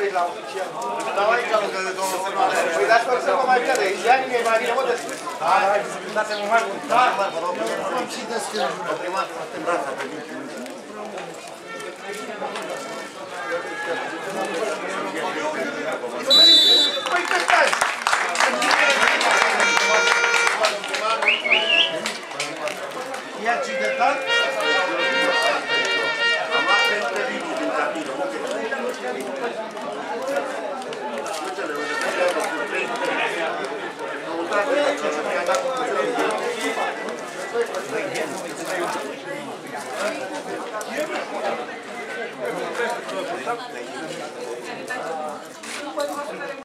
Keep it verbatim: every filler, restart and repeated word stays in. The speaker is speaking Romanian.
aici la oficial. Dau aici la lângă de domnul semnale. Păi dar sper să vă mai bine de aici. Ia nimeni mai bine, mă, de sus. Hai, hai, dați-mă mai mult. Da, vă rog. Am și deschis. Primar, brața pe din. Păi că stai! E accidentat? Am luat pentru viniu din cabină. Am uitat de ce mi-a dat cu puțin.